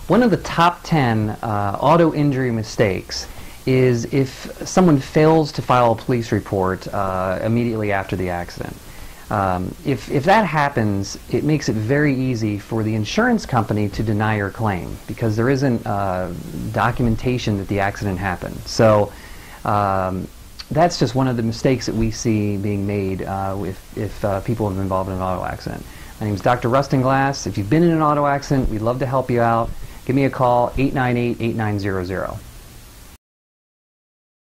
One of the top 10 auto injury mistakes is if someone fails to file a police report immediately after the accident. If that happens, it makes it very easy for the insurance company to deny your claim because there isn't documentation that the accident happened. So that's just one of the mistakes that we see being made if people have been involved in an auto accident. My name is Dr. Rustin. If you've been in an auto accident, we'd love to help you out. Give me a call, 898-8900.